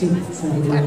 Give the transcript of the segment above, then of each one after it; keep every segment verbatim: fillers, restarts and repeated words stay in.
Sip, saya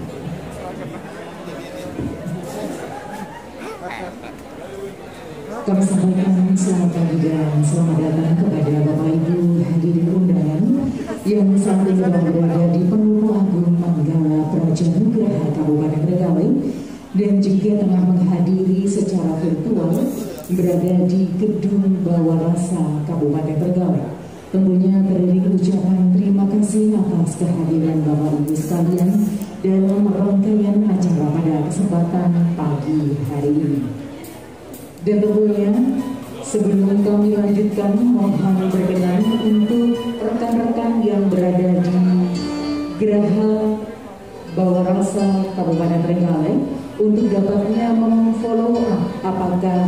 Kami sampaikan selamat pagi dan selamat datang kepada Bapak Ibu hadirin undangan yang saat ini berada di Pendopo Agung Manggala Praja Nugraha Kabupaten Trenggalek dan juga tengah menghadiri secara virtual berada di Gedung Bawarasa Kabupaten Trenggalek. Tentunya beriring ucapan terima kasih atas kehadiran Bapak Ibu sekalian dalam rangkaian acara pada kesempatan pagi hari ini. Dan tentunya sebelum kami lanjutkan, mohon berkenan untuk rekan-rekan yang berada di Geraha Bawarasa Kabupaten Trenggalek untuk dapatnya memfollow up apakah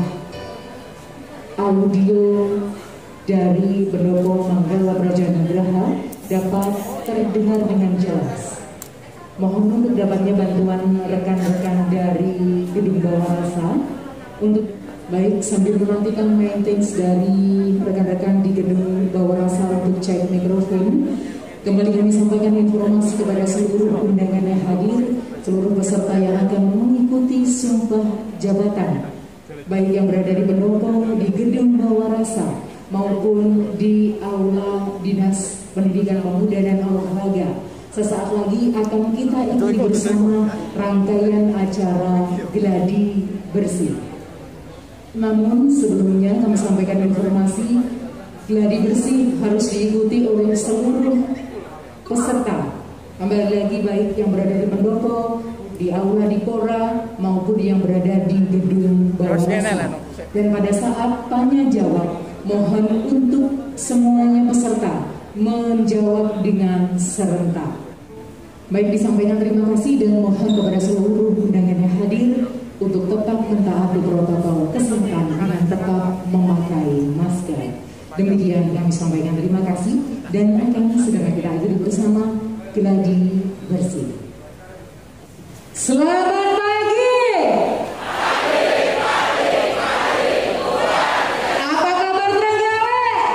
audio dari Pendopo Manggala Praja Nugraha dapat terdengar dengan jelas. Mohon untuk dapatnya bantuan rekan-rekan dari Gedung Bawarasa untuk baik sambil menantikan maintenance dari rekan-rekan di Gedung Bawarasa untuk cek mikrofon. Kembali kami sampaikan informasi kepada seluruh undangan yang hadir, seluruh peserta yang akan mengikuti sumpah jabatan, baik yang berada di Pendopo, di Gedung Bawarasa maupun di Aula Dinas Pendidikan Pemuda dan Olahraga. Sesaat lagi akan kita ikuti bersama rangkaian acara Gladi Bersih. Namun sebelumnya kami sampaikan informasi, gladi bersih harus diikuti oleh seluruh peserta. Kembali lagi baik yang berada di Pendopo, di Aula di Pora maupun yang berada di Gedung Bawarasa. Dan pada saat tanya jawab, mohon untuk semuanya peserta menjawab dengan serentak. Baik, disampaikan terima kasih dan mohon kepada seluruh undangan yang hadir untuk tetap mentaati protokol kesehatan dengan tetap memakai masker. Demikian kami sampaikan terima kasih dan akan segera kita ikuti bersama Gladi Bersih. Selamat pagi. Apa kabar Trenggalek?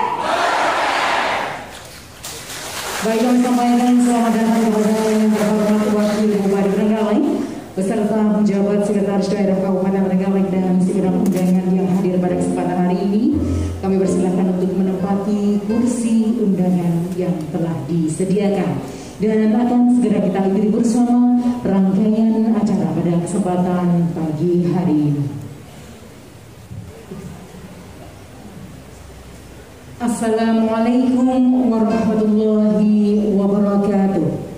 Baik, kami sampaikan selamat datang kepada yang terhormat Wakil Bupati Trenggalek beserta pejabat Sekretaris Daerah Kabupaten Trenggalek dan segenap undangan yang hadir pada kesempatan hari ini. Kami persilahkan untuk menempati kursi undangan yang telah disediakan dan akan segera kita ikuti bersama rangkaian acara pada kesempatan pagi hari ini. Assalamualaikum warahmatullahi wabarakatuh.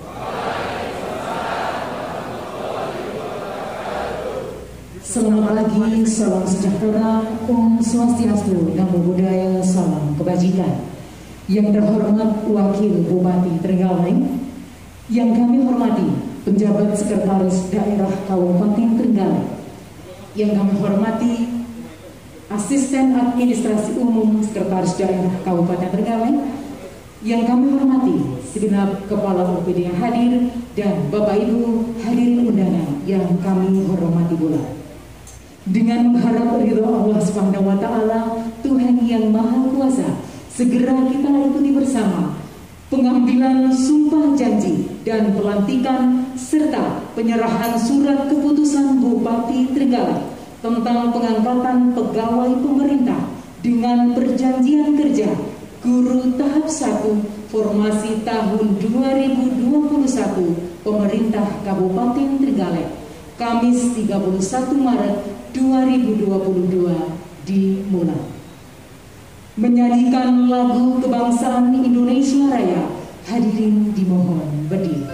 Selamat pagi, salam sejahtera, Om Swastiastu, Namo Buddhaya, salam kebajikan. Yang terhormat Wakil Bupati Trenggalek, yang kami hormati Penjabat Sekretaris Daerah Kabupaten Trenggalek, yang kami hormati Asisten Administrasi Umum Sekretaris Daerah Kabupaten Trenggalek, yang kami hormati segenap Kepala O P D yang hadir, dan Bapak Ibu hadirin undangan yang kami hormati pula. Dengan mengharap ridho Allah Subhanahu wa Ta'ala, Tuhan yang Maha Kuasa, segera kita ikuti bersama pengambilan sumpah janji dan pelantikan serta penyerahan surat keputusan Bupati Trenggalek tentang pengangkatan pegawai pemerintah dengan perjanjian kerja guru tahap satu formasi tahun dua ribu dua puluh satu Pemerintah Kabupaten Trenggalek, Kamis tiga puluh satu Maret dua ribu dua puluh dua dimulai. Menyanyikan lagu kebangsaan Indonesia Raya, hadirin dimohon berdiri.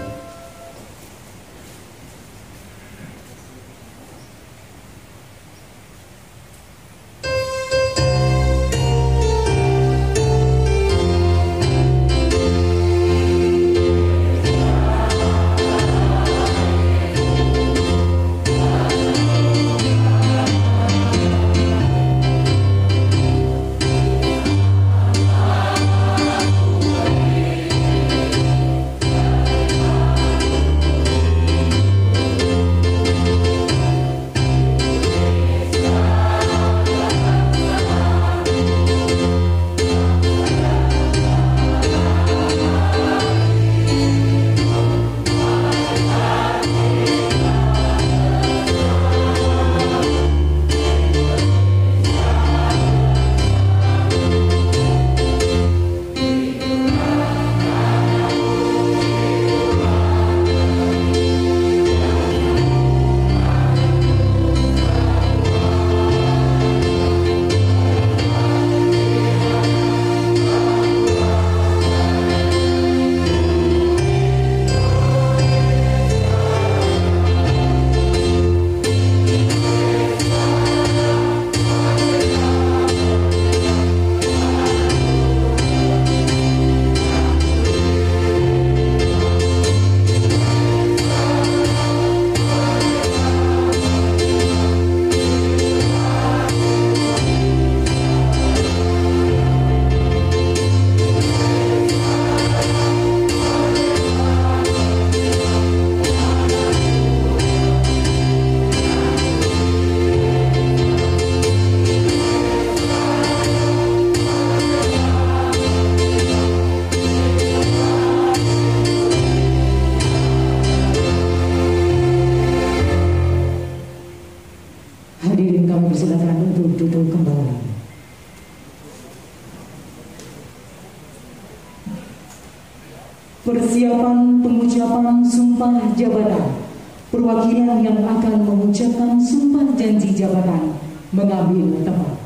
Persiapan pengucapan sumpah jabatan. Perwakilan yang akan mengucapkan sumpah janji jabatan mengambil tempat.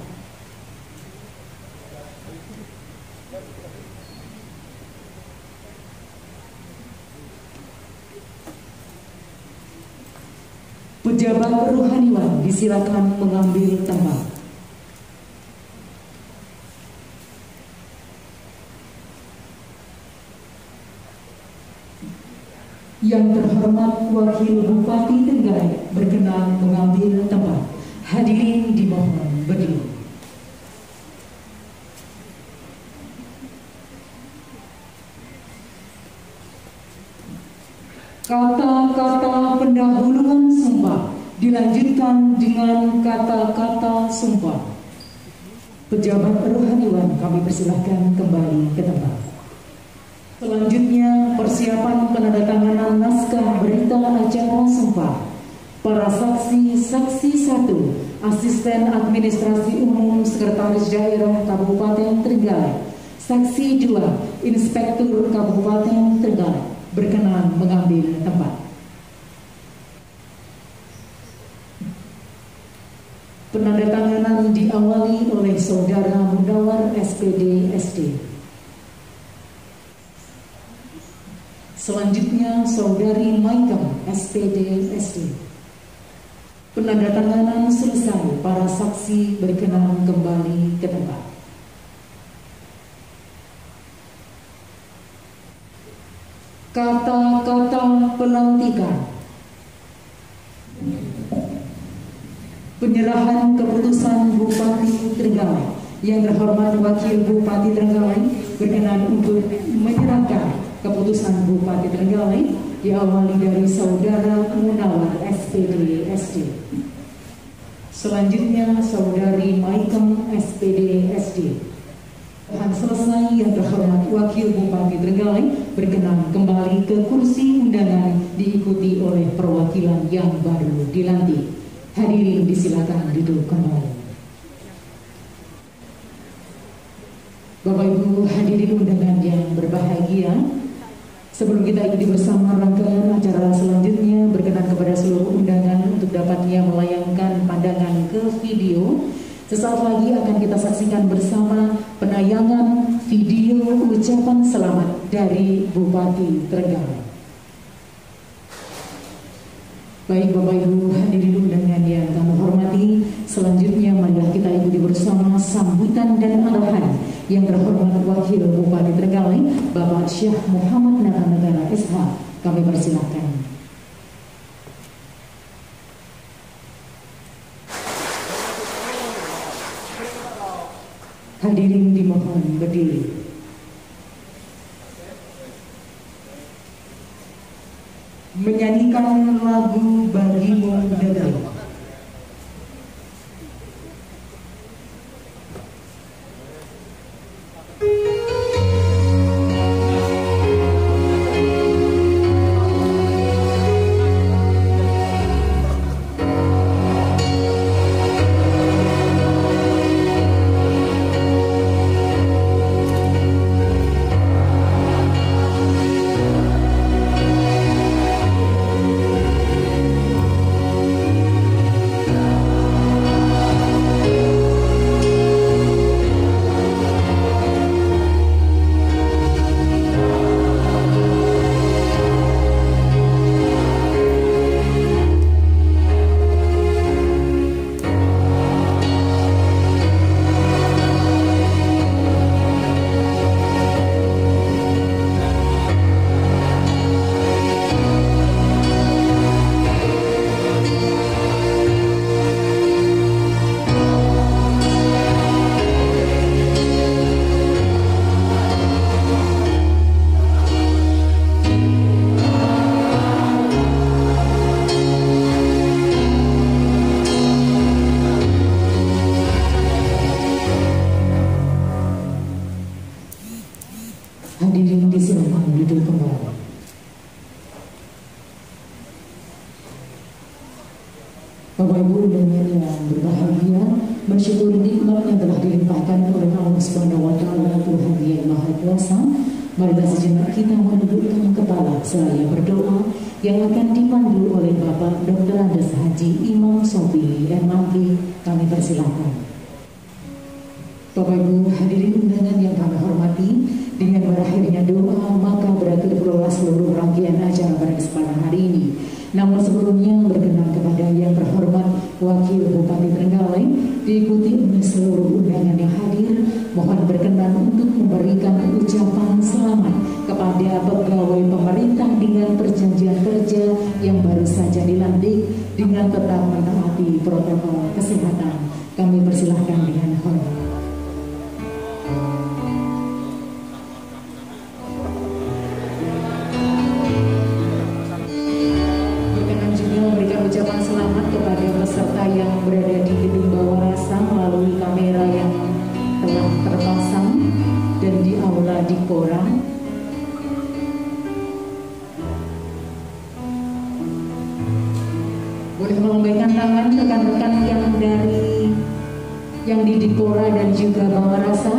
Pejabat rohaniwan disilakan mengambil tempat. Yang terhormat Wakil Bupati Trenggalek berkenan mengambil tempat. Hadirin dimohon berdiri. Kata-kata pendahuluan sumpah dilanjutkan dengan kata-kata sumpah. Pejabat rohaniwan kami persilahkan kembali ke tempat. Selanjutnya persiapan penandatanganan naskah berita acara sumpah. Para saksi, saksi satu, Asisten Administrasi Umum Sekretaris Daerah Kabupaten Trenggalek. Saksi dua, Inspektur Kabupaten Trenggalek berkenan mengambil tempat. Penandatanganan diawali oleh Saudara Mundawar S P D S D. Selanjutnya Saudari Maikam S P D S D. Penandatanganan selesai, para saksi berkenan kembali ke tempat. Kata-kata pelantikan. Penyerahan keputusan Bupati Trenggalek. Yang terhormat Wakil Bupati Trenggalek berkenan untuk menyerahkan keputusan Bupati Trenggalek diawali dari Saudara Munawar S P D S D. Selanjutnya Saudari Maikam S P D S D. Dan selesai, yang terhormat Wakil Bupati Trenggalek berkenan kembali ke kursi undangan diikuti oleh perwakilan yang baru dilantik. Hadirin disilakan duduk kembali. Bapak Ibu hadirin undangan yang berbahagia, sebelum kita ikuti bersama rangkaian acara selanjutnya, berkenan kepada seluruh undangan untuk dapatnya melayangkan pandangan ke video. Sesaat lagi akan kita saksikan bersama penayangan video ucapan selamat dari Bupati Trenggalek. Baik Bapak Ibu hadirin undangan yang kami hormati, selanjutnya marilah kita ikuti bersama sambutan dan arahan yang terhormat Wakil Bupati Trenggalek Bapak Syekh Muhammad Natanegara S H. Kami persilakan. Hadirin dimohon berdiri. Menyanyikan lagu Bagimu Negeri. Hadirin disilakan duduk kembali. Bapak Ibu undangan yang berbahagia, bersyukur nikmat yang telah dilimpahkan oleh Allah Subhanahu wa taala Tuhan Yang Maha Kuasa, Marilah sejenak kita menundukkan kepala seraya berdoa yang akan dipandu oleh Bapak Doktor Andes Haji Imam Shofii M K. Kami persilahkan. Bapak Ibu hadirin undangan yang kami hormati, dengan berakhirnya doa maka berakhir pula seluruh rangkaian acara pada kesempatan hari ini. Namun sebelumnya berkenan kepada yang terhormat Wakil Bupati Trenggalek diikuti oleh seluruh undangan yang hadir, mohon berkenan untuk memberikan ucapan selamat kepada pegawai pemerintah dengan perjanjian kerja yang baru saja dilantik dengan tetap menaati protokol kesehatan. Kami persilahkan dengan hormat. Ucapan selamat kepada peserta yang berada di gedung bawah rasa melalui kamera yang telah terpasang dan di aula Dikora. Boleh melambaikan tangan rekan-rekan yang dari yang di Dikora dan juga bawah rasa.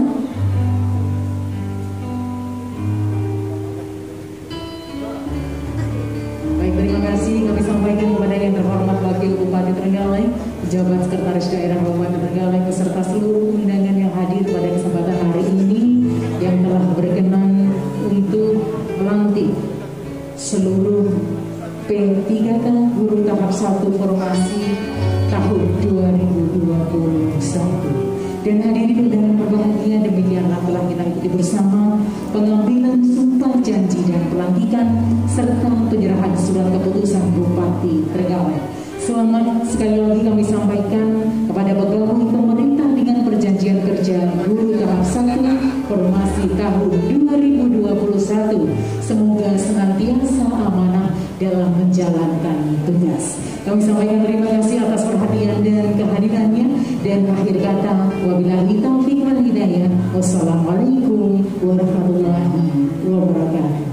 Terima kasih kami sampaikan kepada yang terhormat Wakil Bupati Trenggalek, Pejabat Sekretaris Daerah Kabupaten Trenggalek beserta seluruh undangan yang hadir pada kesempatan hari ini yang telah berkenan untuk melantik seluruh P tiga K Guru Tahap satu Formasi tahun dua ribu dua puluh satu. Dan hadirin undangan berbahagia, demikianlah telah kita ikuti bersama pengambilan sumpah janji dan pelantikan serta penyerahan surat keputusan Bupati Trenggalek. Selamat sekali lagi kami sampaikan kepada pegawai pemerintah dengan perjanjian kerja Guru Tahap satu Formasi tahun dua ribu dua puluh satu. Semoga senantiasa amanah dalam menjalankan tugas. Kami sampaikan terima kasih atas perhatian dan kehadirannya, dan akhir kata wabillahi taufiq wal hidayah. Wassalamualaikum warahmatullahi wabarakatuh.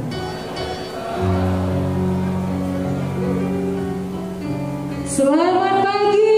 Selamat pagi.